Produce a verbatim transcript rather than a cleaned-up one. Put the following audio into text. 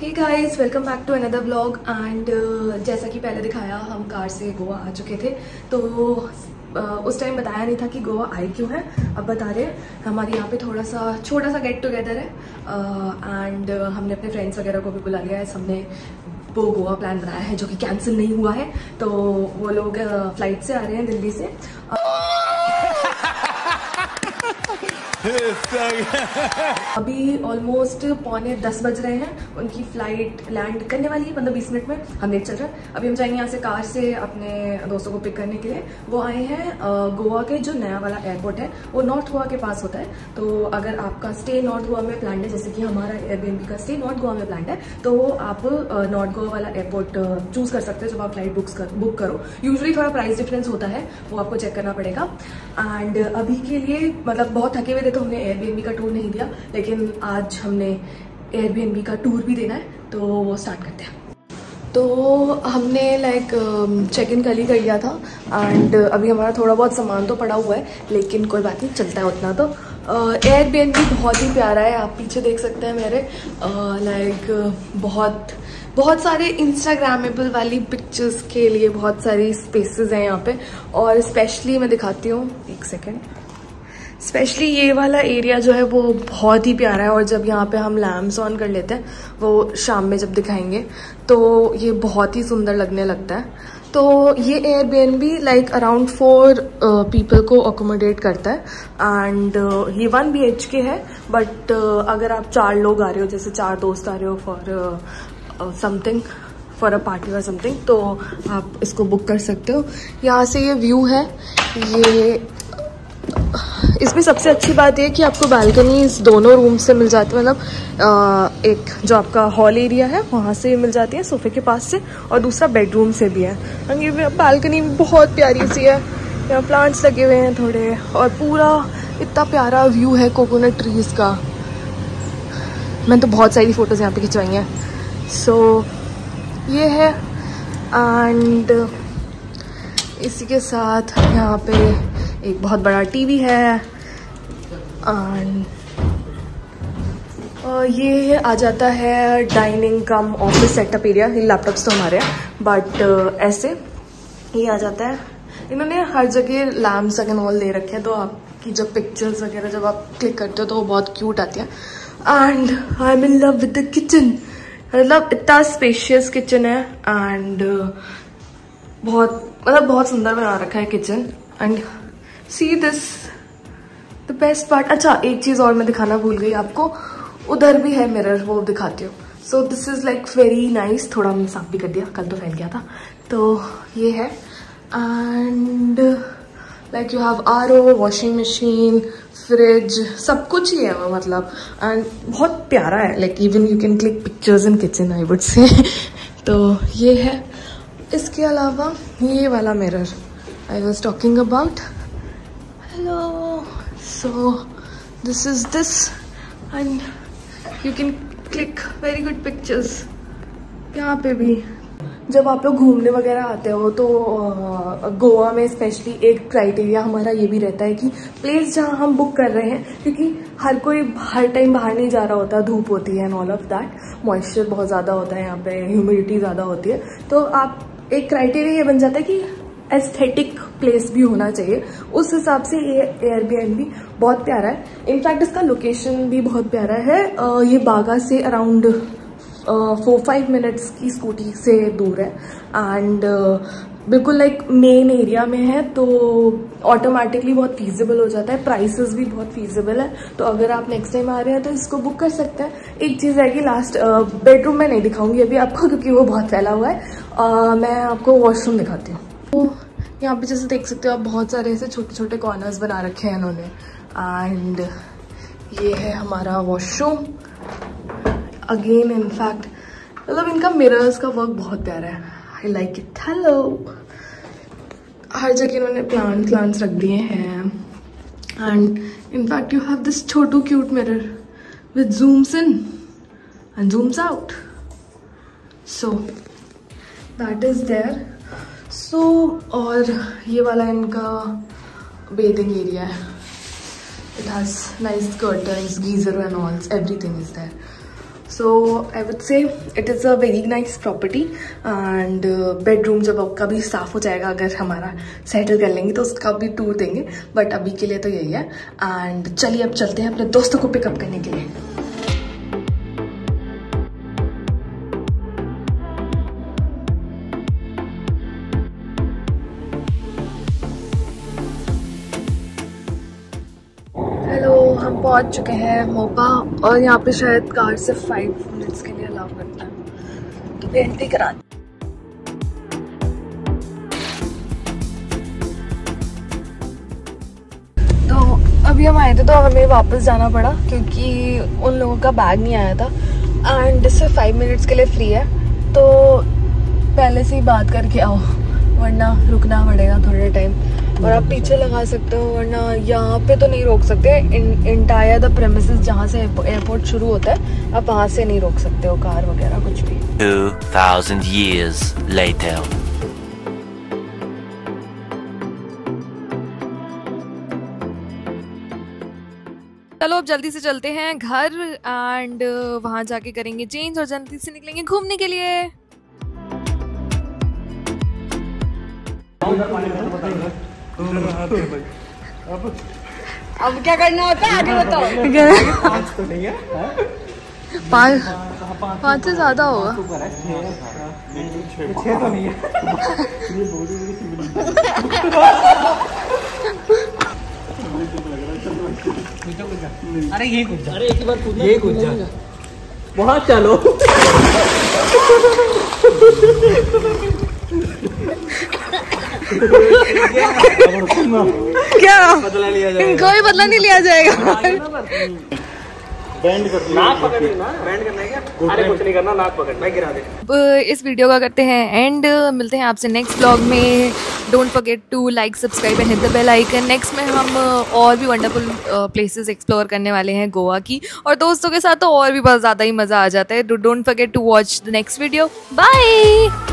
Hey guys, welcome back to another vlog. And जैसा कि पहले दिखाया, हम कार से गोवा आ चुके थे। तो uh, उस टाइम बताया नहीं था कि गोवा आए क्यों है। अब बता रहे हैं। हमारे यहाँ पे थोड़ा सा छोटा सा गेट टुगेदर है एंड uh, uh, हमने अपने फ्रेंड्स वगैरह को भी बुला लिया है। सबने वो गोवा प्लान बनाया है जो कि कैंसिल नहीं हुआ है। तो वो लोग फ्लाइट uh, से आ रहे हैं दिल्ली से। uh, अभी ऑलमोस्ट पौने दस बज रहे हैं। उनकी फ्लाइट लैंड करने वाली है पंद्रह बीस मिनट में। हम लेट चल रहे हैं। अभी हम जाएंगे यहाँ से कार से अपने दोस्तों को पिक करने के लिए। वो आए हैं गोवा के जो नया वाला एयरपोर्ट है वो नॉर्थ गोवा के पास होता है। तो अगर आपका स्टे नॉर्थ गोवा में प्लान है, जैसे कि हमारा एयरबीएनबी का स्टे नॉर्थ गोवा में प्लान है, तो आप नॉर्थ गोवा वाला एयरपोर्ट चूज कर सकते हो जब आप फ्लाइट बुक कर बुक करो। यूजुअली थोड़ा प्राइस डिफरेंस होता है, वो आपको चेक करना पड़ेगा। एंड अभी के लिए मतलब बहुत थके हुए थे तो हमने एयरबीएनबी का टूर नहीं दिया, लेकिन आज हमने एयरबीएनबी का टूर भी देना है, तो वो स्टार्ट करते हैं। तो हमने लाइक चेक इन कल ही कर लिया था एंड अभी हमारा थोड़ा बहुत सामान तो पड़ा हुआ है, लेकिन कोई बात नहीं, चलता है उतना। तो एयरबीएनबी uh, बहुत ही प्यारा है। आप पीछे देख सकते हैं मेरे लाइक uh, बहुत बहुत सारे इंस्टाग्रामेबल वाली पिक्चर्स के लिए बहुत सारी स्पेसेस हैं यहाँ पे। और स्पेशली मैं दिखाती हूँ, एक सेकेंड। स्पेशली ये वाला एरिया जो है वो बहुत ही प्यारा है। और जब यहाँ पे हम लैम्प्स ऑन कर लेते हैं, वो शाम में जब दिखाएंगे, तो ये बहुत ही सुंदर लगने लगता है। तो ये Airbnb like around four people को अकोमोडेट करता है एंड uh, ये वन बी एच के है। बट uh, अगर आप चार लोग आ रहे हो, जैसे चार दोस्त आ रहे हो for something, for a party और समथिंग, तो आप इसको बुक कर सकते हो। यहाँ से ये व्यू है। ये इसमें सबसे अच्छी बात ये कि आपको बालकनी इस दोनों रूम से मिल जाती है। मतलब एक जो आपका हॉल एरिया है वहाँ से मिल जाती है सोफे के पास से, और दूसरा बेडरूम से भी है। और ये बालकनी बहुत प्यारी सी है। यहाँ प्लांट्स लगे हुए हैं थोड़े, और पूरा इतना प्यारा व्यू है कोकोनट ट्रीज का। मैंने तो बहुत सारी फोटोज यहाँ पे खिंचवाई हैं। सो so, ये है। एंड इसी के साथ यहाँ पे एक बहुत बड़ा टीवी है। एंड ये आ जाता है dining cum office setup area. ये लैपटॉप्स तो हमारे हैं, बट uh, ऐसे ये आ जाता है। इन्होंने हर जगह लैम्प्स एंड ऑल दे रखे हैं, तो आपकी जब पिक्चर्स वगैरह जब आप क्लिक करते हो तो वो बहुत क्यूट आती है। And I am in love with the kitchen. मतलब इतना स्पेशियस किचन है एंड uh, बहुत मतलब बहुत सुंदर बना रखा है kitchen. And see this the best part. अच्छा, एक चीज और मैं दिखाना भूल गई आपको, उधर भी है मिरर, वो दिखाती हूँ। So this is like very nice. थोड़ा हमने साफ भी कर दिया, कल तो फैल गया था। तो ये है। And like you have R O, washing machine, fridge, सब कुछ ही है मतलब। एंड बहुत प्यारा है। Like even you can click pictures in kitchen, I would say. तो ये है। इसके अलावा ये वाला mirror I was talking about. Hello. So this is this and you can click very good pictures यहाँ पे भी। जब आप लोग घूमने वगैरह आते हो तो गोवा में स्पेशली एक क्राइटेरिया हमारा ये भी रहता है कि प्लेस जहाँ हम बुक कर रहे हैं, क्योंकि हर कोई हर टाइम बाहर नहीं जा रहा होता, धूप होती है and all of that, moisture बहुत ज़्यादा होता है यहाँ पे, ह्यूमिडिटी ज़्यादा होती है। तो आप एक क्राइटेरिया ये बन जाता है कि एस्थेटिक प्लेस भी होना चाहिए। उस हिसाब से ये एयरबीएनबी बहुत प्यारा है। इनफैक्ट इसका लोकेशन भी बहुत प्यारा है। ये बागा से अराउंड फोर फाइव मिनट्स की स्कूटी से दूर है एंड uh, बिल्कुल लाइक मेन एरिया में है, तो ऑटोमेटिकली बहुत फीजिबल हो जाता है। प्राइसेस भी बहुत फीजिबल है। तो अगर आप नेक्स्ट टाइम आ रहे हैं तो इसको बुक कर सकते हैं। एक चीज़ है कि लास्ट बेडरूम में नहीं दिखाऊंगी अभी आपको, क्योंकि वो बहुत फैला हुआ है। uh, मैं आपको वॉशरूम दिखाती हूँ। तो यहाँ पे जैसे देख सकते हो आप, बहुत सारे ऐसे छोटे छोटे कॉर्नर्स बना रखे हैं इन्होंने। एंड ये है हमारा वॉशरूम। अगेन इनफैक्ट मतलब इनका मिरर्स का वर्क बहुत प्यारा है। I like it. हेलो। हर जगह इन्होंने प्लांट प्लांट्स रख दिए हैं। And in fact you have this छोटू cute mirror with zooms in and zooms out. So that is there. So और ये वाला इनका बेदिंग एरिया है। It has nice curtains, geyser and all, everything is there. So I would say it is a very nice property and bedroom जब आपका भी साफ हो जाएगा, अगर हमारा सेटल कर लेंगे तो उसका भी टूर देंगे, बट अभी के लिए तो यही है। एंड चलिए अब चलते हैं अपने दोस्तों को पिकअप करने के लिए। हम पहुंच चुके हैं मोपा और यहाँ पे शायद कार से फाइव मिनट्स के लिए अलाउ करता है, तो एंट्री करा। तो अभी हम आए थे तो हमें वापस जाना पड़ा क्योंकि उन लोगों का बैग नहीं आया था एंड सिर्फ फाइव मिनट्स के लिए फ्री है, तो पहले से ही बात करके आओ वरना रुकना पड़ेगा थोड़े टाइम। और आप पीछे लगा सकते हो, वरना यहाँ पे तो नहीं रोक सकते। इंटायर द प्रेमिसेस जहाँ से एयरपोर्ट शुरू होता है, आप वहाँ से नहीं रोक सकते हो कार वगैरह कुछ भी। two thousand years later. चलो अब जल्दी से चलते हैं घर एंड वहाँ जाके करेंगे चेंज और जल्दी से निकलेंगे घूमने के लिए। अब क्या करना होता है आगे बताओ। पाँच तो नहीं है, पाँच पाँच से ज्यादा होगा। छह तो नहीं है। अरे ये कुछ अरे एक ही बार कूद ये कूद जा वहाँ चलो। क्या बदला लिया जाएगा? कोई बदला नहीं लिया जाएगा। बैंड कर नाक पकड़नी ना, बैंड करना है क्या? अरे कुछ नहीं करना, नाक पकड़ना है, गिरा दे। इस वीडियो का करते हैं एंड, मिलते हैं आपसे नेक्स्ट ब्लॉग में। Don't forget to like subscribe and hit the bell icon. Next में हम और भी वंडरफुल प्लेसेस एक्सप्लोर करने वाले हैं गोवा की, और दोस्तों के साथ तो और भी बहुत ज़्यादा ही मज़ा आ जाता है। Don't forget to watch the next video. Bye.